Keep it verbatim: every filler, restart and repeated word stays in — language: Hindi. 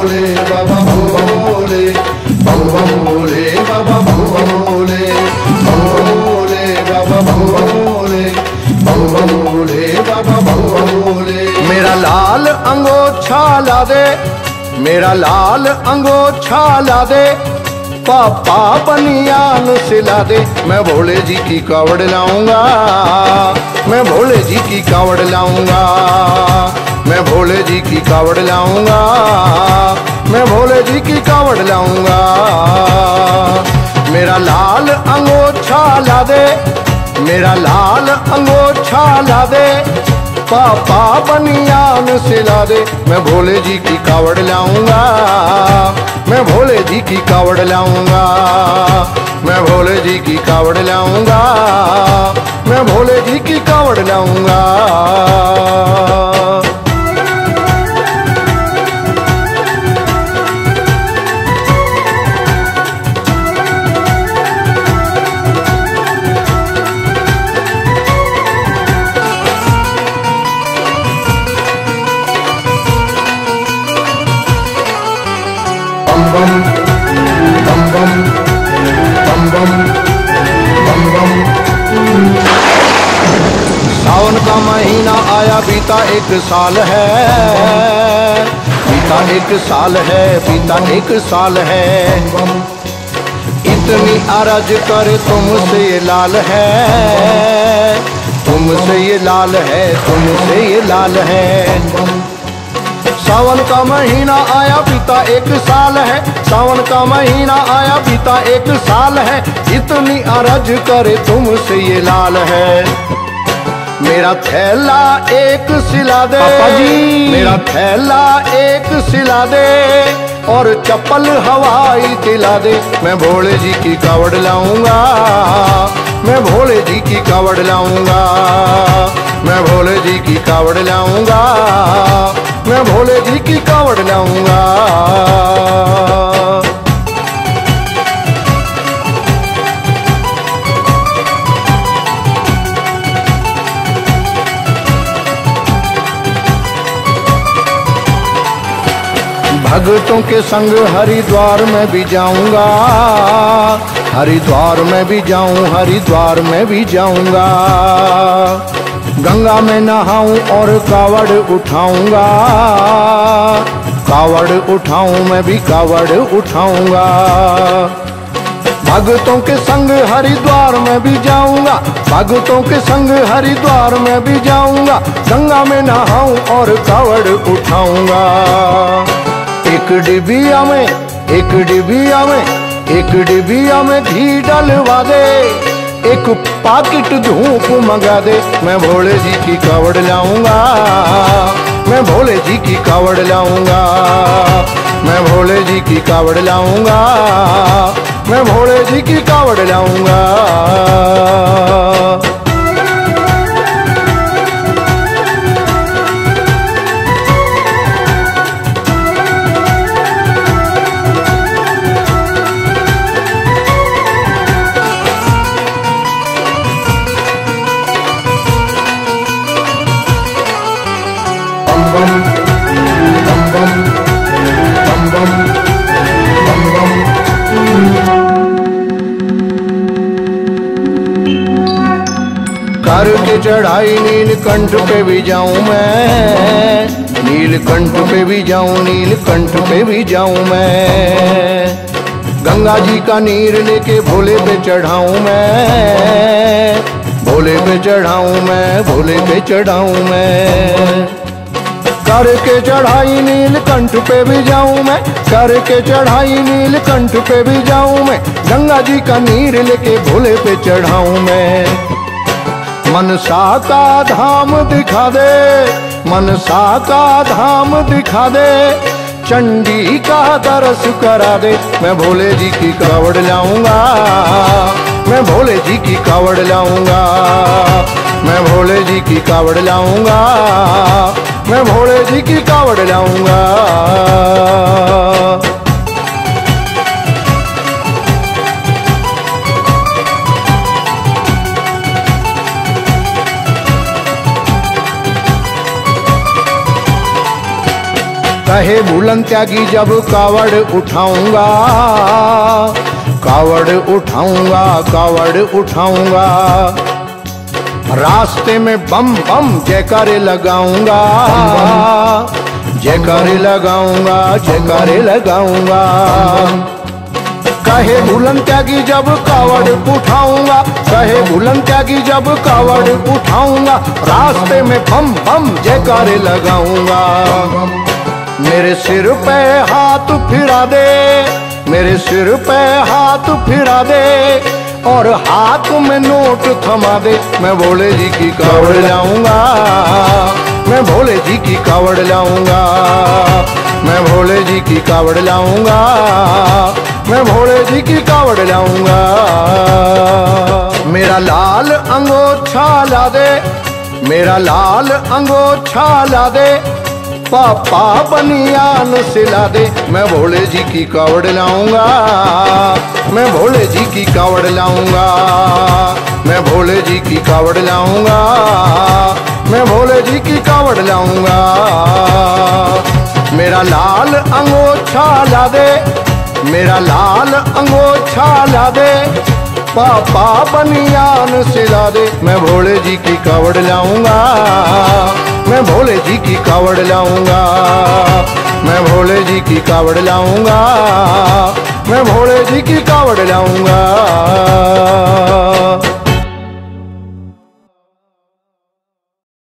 भोले बाबा भोले, बम बम भोले बाबा भोले, बम भोले बाबा भोले, बम बम भोले बाबा भोले। मेरा लाल अंगोछा ला दे, मेरा लाल अंगोछा ला दे, पापा बनियान सिला दे। मैं भोले जी की कावड़ लाऊंगा, मैं भोले जी की कावड़ लाऊंगा, मैं भोले जी की कावड़ लाऊंगा, मैं भोले जी की कावड़ लाऊंगा। मेरा लाल अंगोछा ला दे, मेरा लाल अंगोछा ला दे, पापा बनियान सिला दे। मैं भोले जी की कावड़ लाऊंगा, मैं भोले जी की कावड़ लाऊंगा, मैं भोले जी की कावड़ लाऊंगा, मैं भोले जी की कावड़ लाऊंगा। बम बम बम बम बम बम। सावन का महीना आया, बीता एक साल है, बीता एक साल है, बीता एक साल है। इतनी अरज करे तुमसे ये लाल है, तुमसे ये लाल है, तुमसे ये लाल है। सावन का महीना आया, बीता एक साल है, सावन का महीना आया, बीता एक साल है। इतनी अरज करे तुमसे ये लाल है। मेरा थैला एक सिला दे पापा जी, मेरा थैला एक सिला दे, और चप्पल हवाई दिला दे। मैं भोले जी की कावड़ लाऊंगा, मैं भोले जी की कावड़ लाऊंगा, मैं भोले जी की कावड़ लाऊंगा, मैं भोले जी की कावड़ लाऊंगा। भक्तों के संग हरिद्वार में भी जाऊंगा, हरिद्वार में भी जाऊं, हरिद्वार में भी जाऊंगा। गंगा में नहाऊं और कावड़ उठाऊंगा, कावड़ उठाऊं, मैं भी कावड़ उठाऊंगा। भक्तों के संग हरिद्वार में भी जाऊंगा, भक्तों के संग हरिद्वार में भी जाऊंगा। गंगा में नहाऊं और कावड़ उठाऊंगा। एक डिबिया में, एक डिबिया में, एक डिबिया में घी डलवा दे, एक पाकिट धूप मंगा दे। मैं भोले जी की कावड़ लाऊंगा, मैं भोले जी की कावड़ लाऊंगा, मैं भोले जी की कावड़ लाऊंगा, मैं भोले जी की कावड़ लाऊंगा। करके चढ़ाई नीलकंठ पे भी जाऊं मैं, नीलकंठ पे भी जाऊं, नीलकंठ पे भी जाऊं मैं। गंगा जी का नीर लेके भोले पे चढ़ाऊं मैं, भोले पे चढ़ाऊं मैं, भोले पे चढ़ाऊं मैं। करके चढ़ाई नीलकंठ पे भी जाऊं मैं, करके चढ़ाई नीलकंठ पे भी जाऊं मैं। गंगा जी का नीर लेके भोले पे चढ़ाऊं मैं। मनसा का धाम दिखा दे, मनसा का धाम दिखा दे, चंडी का दर्श करा दे। मैं भोले जी की कावड़ लाऊंगा, मैं भोले जी की कावड़ लाऊंगा, मैं भोले जी की कावड़ लाऊंगा, मैं भोले जी की कावड़ लाऊंगा। कहे भूलन त्यागी जब कावड़ उठाऊंगा, कावड़ उठाऊंगा, कावड़ उठाऊंगा, रास्ते में बम बम जयकारे लगाऊंगा, जयकारे लगाऊंगा, जयकारे लगाऊंगा। कहे भूलन त्यागी जब कावड़ उठाऊंगा, कहे भूलन त्यागी जब कावड़ उठाऊंगा, रास्ते में बम बम जयकारे लगाऊंगा। मेरे सिर पे हाथ फिरा दे, मेरे सिर पे हाथ फिरा दे, और हाथ में नोट थमा दे। मैं भोले जी की कावड़ लाऊंगा, मैं भोले जी की कावड़ लाऊंगा, मैं भोले जी की कावड़ लाऊंगा, मैं भोले जी की कावड़ लाऊंगा। मेरा लाल अंगोछा ला दे, मेरा लाल अंगोछा ला दे, पापा बनियान सिला दे। मैं भोले जी की कावड़ लाऊंगा, मैं भोले जी की कावड़ लाऊंगा, मैं भोले जी की कावड़ लाऊंगा, मैं भोले जी की कावड़ लाऊंगा। मेरा लाल अंगोछा ला दे, मेरा लाल अंगोछा ला दे, पापा बनियान सिला दे। मैं भोले जी की कावड़ लाऊंगा, मैं भोले जी की कावड़ लाऊंगा, मैं भोले जी की कावड़ लाऊंगा, मैं भोले जी की कावड़ लाऊंगा।